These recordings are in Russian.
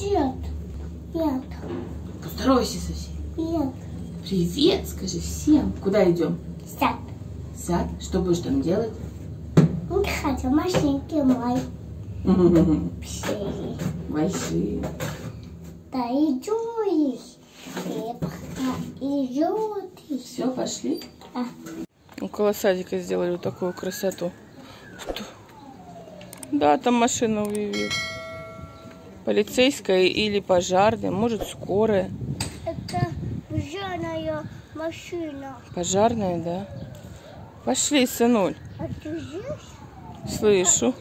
Нет. Нет. Поздоровайся со всеми. Нет. Привет, скажи всем. Куда идем? Сад. Сад? Что будешь там делать? Не хочу машинки мои. Все. Большие. Да иду их. Идет их. Все, пошли? Да. Около садика сделали вот такую красоту. Что? Да, там машина увидел. Полицейская или пожарная, может скорая. Это пожарная машина. Пожарная, да. Пошли, сынуль. А ты здесь? Слышу.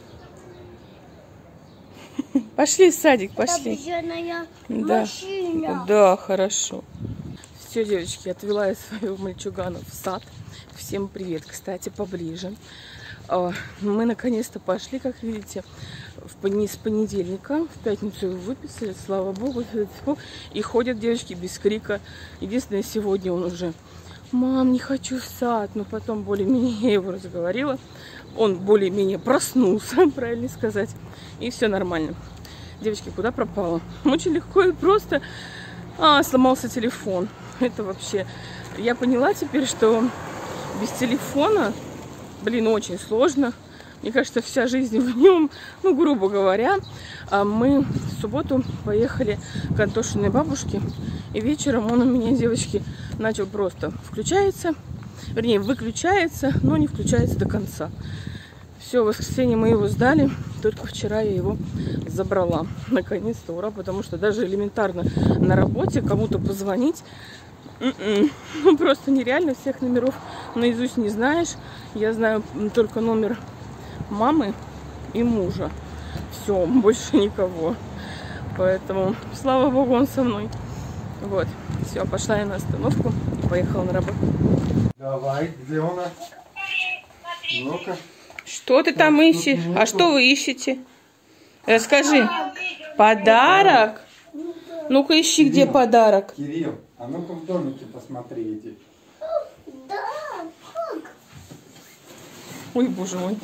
Пошли в садик, пошли. Это пожарная Да. машина. Да, хорошо. Все, девочки, отвела я своего мальчугана в сад. Всем привет, кстати, поближе. Мы наконец-то пошли, как видите, с понедельника. В пятницу его выписали, слава богу. И ходят девочки без крика. Единственное, сегодня он уже: мам, не хочу в сад. Но потом более-менее я его разговорила. Он более-менее проснулся, правильно сказать. И все нормально. Девочки, куда пропала? Очень легко и просто. Сломался телефон. Это вообще... Я поняла теперь, что без телефона, блин, очень сложно. Мне кажется, вся жизнь в нем, ну, грубо говоря. Мы в субботу поехали к Антошиной бабушке. И вечером он у меня, девочки, начал просто включается. Вернее, выключается, но не включается до конца. Все, в воскресенье мы его сдали. Только вчера я его забрала. Наконец-то, ура, потому что даже элементарно на работе кому-то позвонить, ну, просто нереально. Всех номеров наизусть не знаешь. Я знаю только номер мамы и мужа. Все, больше никого. Поэтому, слава богу, он со мной. Вот, все, пошла я на остановку и поехала на работу. Давай, где она? Ну-ка. Что ты там ищешь? А что вы ищете? Расскажи. Подарок? Ну-ка ищи, где подарок. Кирилл, а ну-ка в домике посмотри иди. Да, как? Ой, боже мой.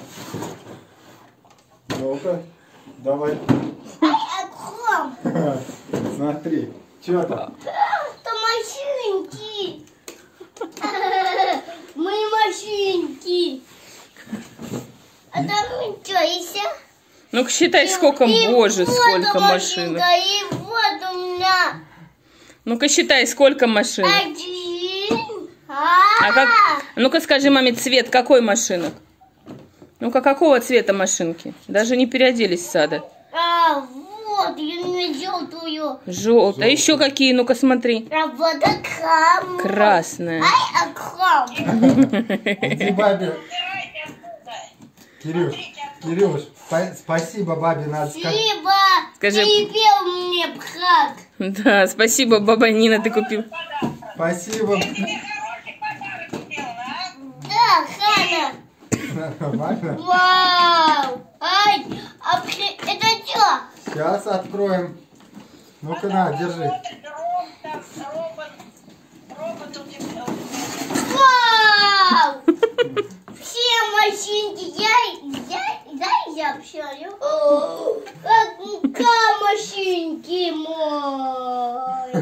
Ну-ка, давай. Хлам. Смотри, что там? Это машинки. Мои машинки. А там что, еще? Ну-ка считай, сколько, боже, сколько машинок. И вот у меня Ну-ка считай, сколько машинок. один. А как? Ну-ка скажи маме цвет какой машинок? Ну-ка, какого цвета машинки? Даже не переоделись с сада. Вот, я не желтую. Желтая. А еще какие? Ну-ка смотри. Работа крам. Красная. Ай, крам. Иди бабе. Кирюш, спасибо бабе, надо сказать. Спасибо. Скажи. Ты пел мне пхак. Да, спасибо, баба Нина, ты купил. Спасибо. Да, Хана. Нормально? Вау. Ай, это что? Сейчас откроем. Ну-ка, на, держи. Вау. Все машинки, я общаю. Как машинки мой.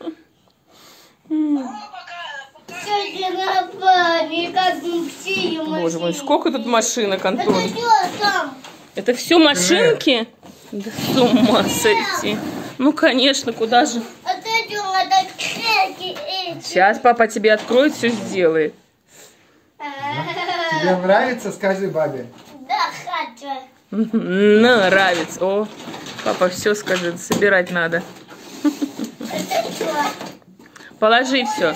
Все для напали, как все машинки. Боже мой, сколько тут машинок, Антон? Это что там? Это все машинки? Да с ума сойти. Ну, конечно, куда же? Это креки эти. Сейчас папа тебе откроет, все сделает. Тебе нравится? Скажи бабе. Да, хочу. Нравится. О, папа все скажет, собирать надо. Это что? Положи все.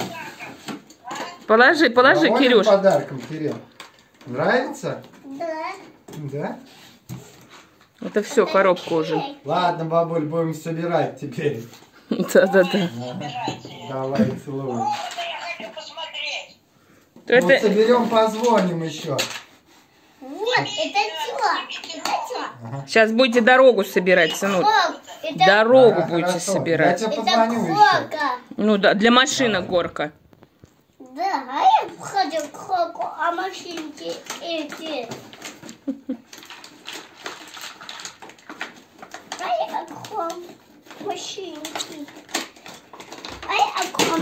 Положи, Доволен Кирюш. подарком, Кирилл? Нравится? Да. Да? Это все, коробка уже. Ладно, бабуль, будем собирать теперь. Да. Давай, целую. Это... Вот соберем, позвоним еще. Вот, это что? Это что? Сейчас будете дорогу собирать, сынок. Это Дорогу Ага, будете хорошо. собирать. Я тебе это позвоню еще. крока. Ну да, для машинок горка. Да, а я входил к кроку, а машинки эти. А я как хом.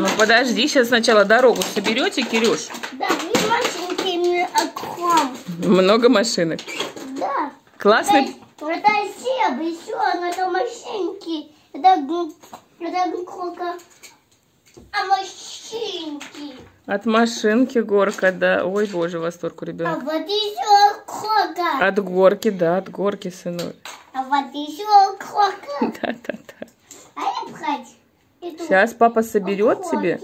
Ну подожди, сейчас сначала дорогу соберете, Кирюш. Да, не машинки, именно окном. Много машинок. Да. Классный. Это Себ, еще это машинки. Это сколько? А машинки. От машинки горка, да. Ой, боже, восторг у А ребенка. вот еще сколько? От горки, да, от горки, сынок. А вот еще сколько? Да. А я брать иду. Сейчас папа соберет тебе.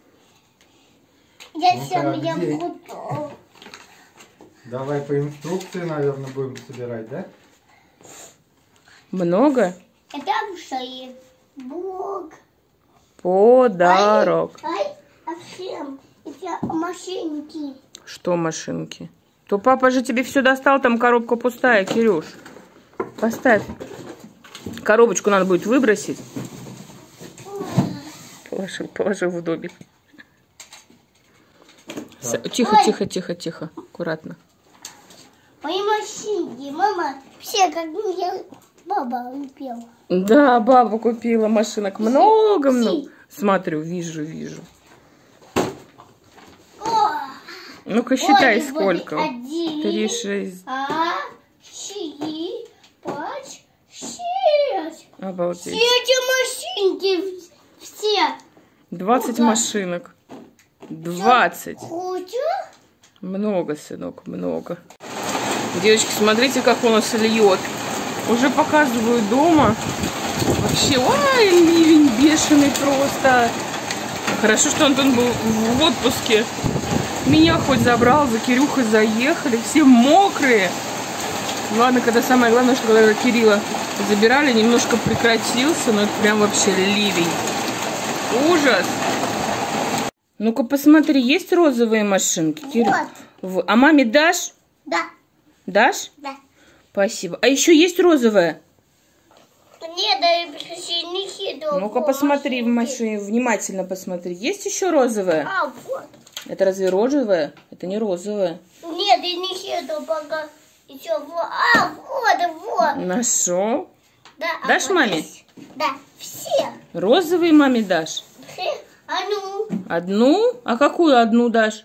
Я Ну-ка, сам я где? готов. Давай по инструкции, наверное, будем собирать, да? Много? Это шеи. Бог. Подарок. Ай, а всем эти машинки. Что машинки? То папа же тебе все достал, там коробка пустая, Кирюш. Поставь. Коробочку надо будет выбросить. Положил в домик. Тихо, Ой. тихо. Аккуратно. Мои машинки, мама, все как я баба пела. Да, баба купила машинок. Много. Смотрю, вижу. Ну-ка, считай, Ой, сколько. 1, 3, 6. 4, 5, 6. Все Обалдеть. эти машинки, все. 20 машинок. 20. Хочу? Много, сынок, много. Девочки, смотрите, как у нас льет. Уже показываю дома. Вообще, ой, ливень бешеный просто. Хорошо, что Антон был в отпуске. Меня хоть забрал, за Кирюхой заехали. Все мокрые. Ладно, когда самое главное, что когда Кирилла забирали, немножко прекратился. Но это прям вообще ливень. Ужас. Ну-ка, посмотри, есть розовые машинки, Кирюх? Вот. А маме дашь? Да, Дашь? да. Спасибо. А еще есть розовая? Нет, да, я не хитрю. Ну-ка, посмотри в машине, внимательно посмотри. Есть еще розовая? А, вот. Это разве розовая? Это не розовая. Нет, я не хитрю пока. Еще вот. А, вот. Нашел? Да, Дашь вот маме? здесь. Да, все. Розовые маме дашь? А ну, Одну? А какую одну дашь?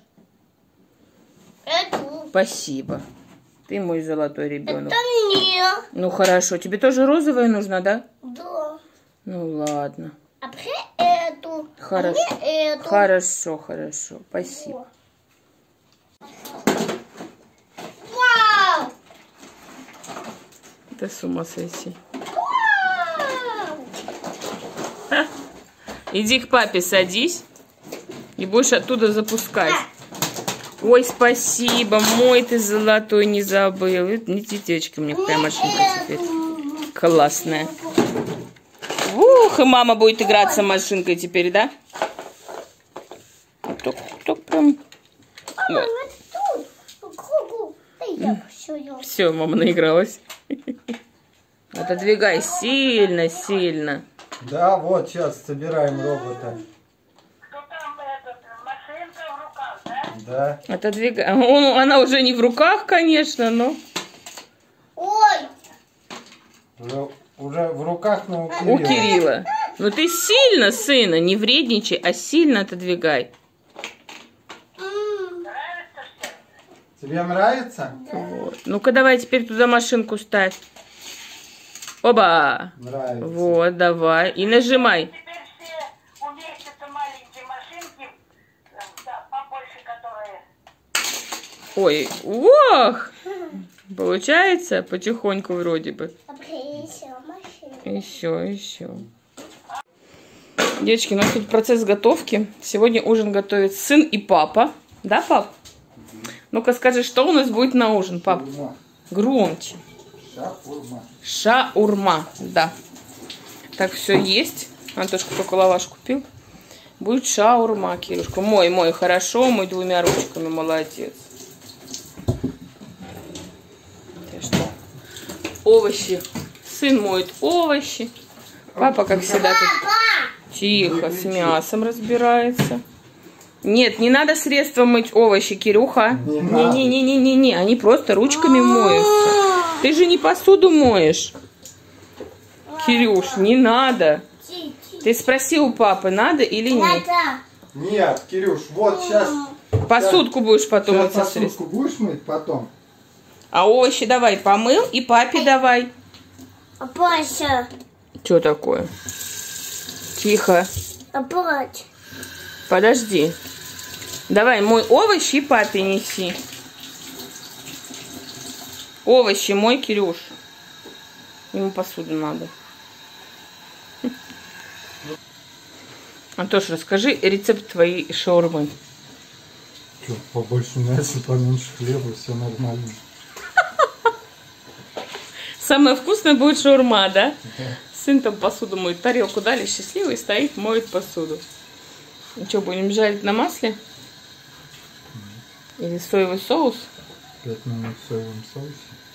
эту. Спасибо. Ты мой золотой ребенок. Это мне. Ну хорошо, тебе тоже розовая нужна, да? Да. Ну ладно. А мне эту. Хорошо. А мне эту. Хорошо. Спасибо. Вау! Это с ума сойти. Вау! Иди к папе садись и будешь оттуда запускать. Ой, спасибо, мой ты золотой, не забыл. Это не детечки, у меня какая машинка теперь. Классная. Ух, и мама будет играться машинкой теперь, да? Только прям... Мама, вот тут. По кругу. Да я всё. Все, мама наигралась. Отодвигай сильно. Да, вот сейчас собираем робота. Да. Отодвигай. Она уже не в руках, конечно, но... Ой! Уже в руках, но У Кирилла. Ну ты сильно, сына, не вредничай, а сильно отодвигай. Тебе нравится? Вот. Ну-ка давай теперь туда машинку ставь. Оба! Нравится. Вот, давай. И нажимай. Теперь все уместятся маленькие машинки, да, побольше, которые... Ой, ох! Получается потихоньку вроде бы. А мне еще машина. Еще. Девочки, у нас тут процесс готовки. Сегодня ужин готовит сын и папа. Да, пап? Ну-ка скажи, что у нас будет на ужин, пап? Громче. Шаурма, да. Так, все есть. Антошка только лаваш купил. Будет шаурма, Кирюшка. Мой, хорошо, мой двумя ручками, молодец. Что? Овощи. Сын моет овощи. Папа, как всегда, тут тихо с мясом разбирается. Нет, не надо средством мыть овощи, Кирюха. Не, они просто ручками моются. Ты же не посуду моешь. Кирюш, не надо. Ты спроси у папы, надо или нет? Надо. Нет, Кирюш, вот сейчас. Посудку будешь потом мыть. Посудку будешь мыть потом? А овощи давай помыл и папе давай. Паша. Что такое? Тихо. Опять. Подожди. Давай мой овощи и папе неси. Овощи мой, Кирюш. Ему посуду надо. Антош, расскажи рецепт твоей шаурмы. Что, побольше мяса, поменьше хлеба, все нормально. Самое вкусное будет шаурма, да? Сын там посуду моет. Тарелку дали, счастливый, стоит, моет посуду. И что, будем жарить на масле? Или соевый соус? 5 минут в соевом соусе.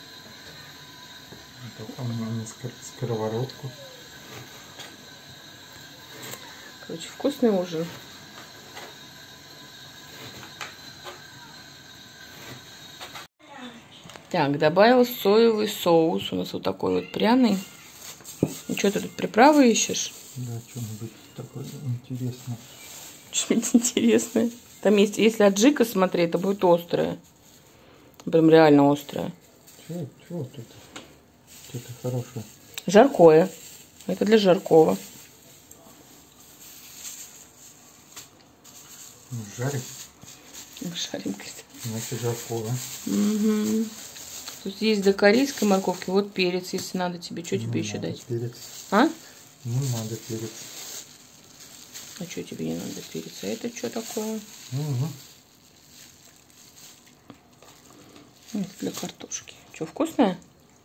Потом на сковородку. Короче, вкусный ужин. Так, добавил соевый соус. У нас вот такой вот пряный. И что ты тут приправы ищешь? Да, что-нибудь такое интересное. Что-нибудь интересное. Там есть, если аджика смотреть, это будет острое. Прям реально острое. Чего тут? Что-то хорошее. Жаркое. Это для жаркого. Ну, жарим. Жарим, говорит. Значит, жаркое. Угу. Тут есть до корейской морковки. Вот перец, если надо тебе. Что тебе еще дать? Перец. А? Не надо перец. А что тебе не надо перец? А это что такое? Угу. Это для картошки. Что, вкусное?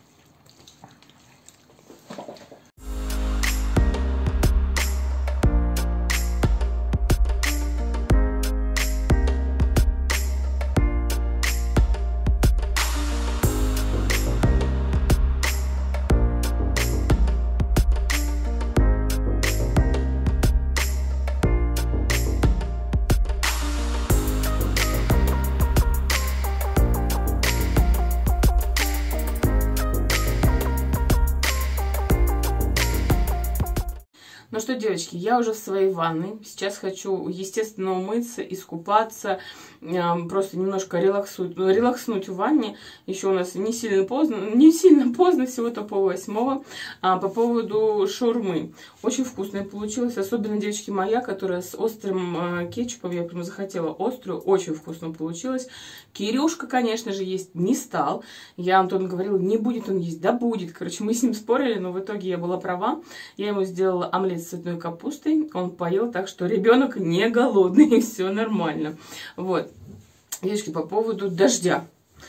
Ну что, девочки, я уже в своей ванной. Сейчас хочу, естественно, умыться, искупаться, просто немножко релакснуть в ванне. Еще у нас не сильно поздно, всего-то 7:30. По поводу шаурмы. Очень вкусная получилась, особенно, девочки, моя, которая с острым кетчупом. Я прям захотела острую, очень вкусно получилось. Кирюшка, конечно же, есть не стал. Я Антону говорила, не будет он есть, да будет. Короче, мы с ним спорили, но в итоге я была права. Я ему сделала омлет с цветной капустой, он поел, так что ребенок не голодный, и все нормально. Вот. Девочки, по поводу дождя.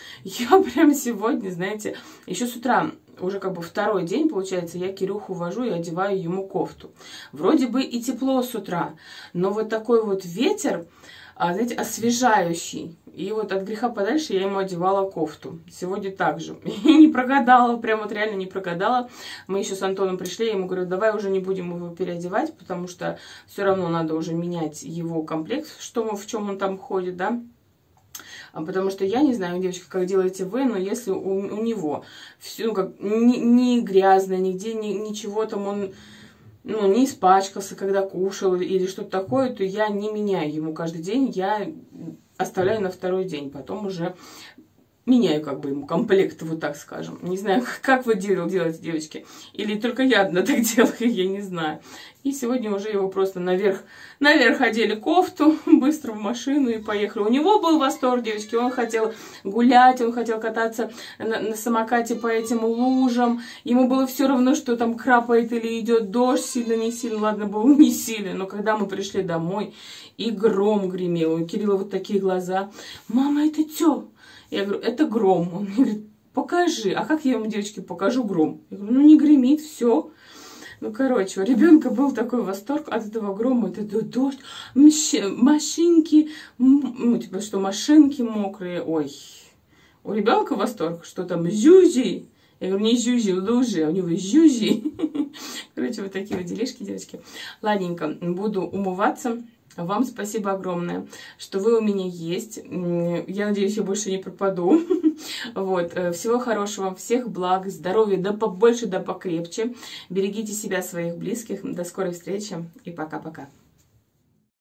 Я прям сегодня, знаете, еще с утра, уже как бы второй день, получается, я Кирюху вожу и одеваю ему кофту. Вроде бы и тепло с утра, но вот такой вот ветер, знаете, освежающий. И вот от греха подальше я ему одевала кофту. Сегодня также. И не прогадала, прям вот реально не прогадала. Мы еще с Антоном пришли, я ему говорю, давай уже не будем его переодевать, потому что все равно надо уже менять его комплект, в чем он там ходит, да. Потому что я не знаю, девочки, как делаете вы, но если у него все, ну, как, не грязно, нигде ничего там он... Ну, не испачкался, когда кушал или что-то такое, то я не меняю ему каждый день, я оставляю на второй день, потом уже меняю как бы ему комплект, вот так скажем. Не знаю, как вы делаете, девочки, или только я одна так делаю, я не знаю. И сегодня уже его просто наверх одели кофту, быстро в машину и поехали. У него был восторг, девочки, он хотел гулять, он хотел кататься на самокате по этим лужам. Ему было все равно, что там крапает или идет дождь, сильно, не сильно, ладно, был не сильно. Но когда мы пришли домой, и гром гремел, у Кирилла вот такие глаза. Мама, это что? Я говорю, это гром. Он мне говорит, покажи. А как я ему, девочки, покажу гром? Я говорю, ну не гремит, все. Ну, короче, у ребенка был такой восторг от этого грома, это дождь, машинки, ну, типа, что машинки мокрые, ой. У ребенка восторг, что там зюзи. Я говорю, не зюзи, лужи, а у него зюзи. Короче, вот такие вот делишки, девочки. Ладненько, буду умываться. Вам спасибо огромное, что вы у меня есть. Я надеюсь, я больше не пропаду. Вот. Всего хорошего, всех благ, здоровья, да побольше, да покрепче. Берегите себя, своих близких. До скорой встречи и пока-пока.